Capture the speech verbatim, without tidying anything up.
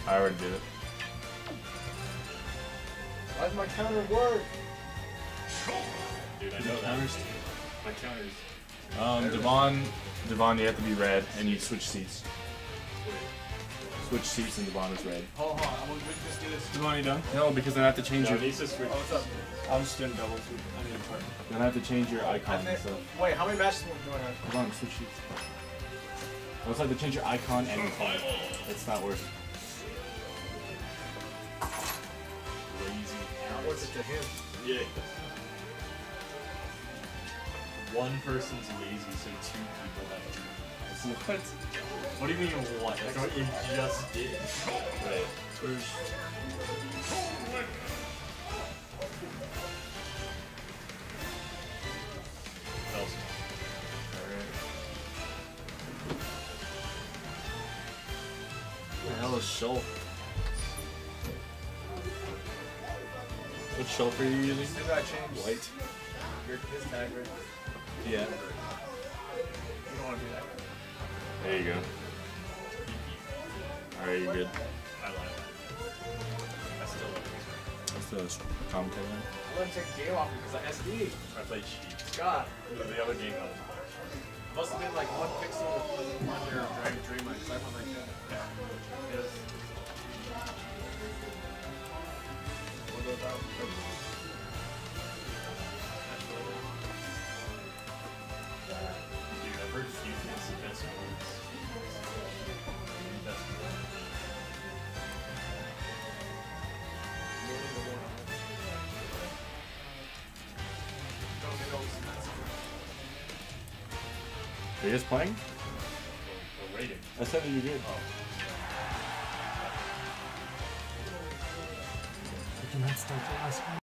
I already did it. Why does my counter work? Dude, I know that. My counters. Um, Devon, Devon, you have to be red, and you switch seats. Switch seats, and Devon is red. Hold on, hold on. I'm gonna just do this. Devon, you done? No, because then I have to change No, your. it needs to switch. Oh, what's up? I'm just doing doubles. I need a partner. Then I have to change your I icon and think- stuff. Wait, how many matches do I have? Hold on, switch seats. I also have to change your icon and your phone. It's not worth it. Lazy. Not worth it to him. Yeah. One person's lazy, so two people have to. What? What do you mean what? That's what you just did. Right. Fell small. Alright. What the hell is shelf? What shelf are you using? Who did I change? White. Your, his tag, right? Yeah. You don't want to do that. There you go. Alright, you're good. I lied. I still love That's the commentary one. I let him take the game off because I S D. this. I played cheat. God. It was the other game I was playing. Must have been like one pixel under Dragon Dreamland because I went like that. Yes. What about that? Dude, I've heard few things the best ones. Best ones. Don't get all expensive. Are you guys playing? We're, we're waiting. I said that you did. Oh. I cannot start the last one.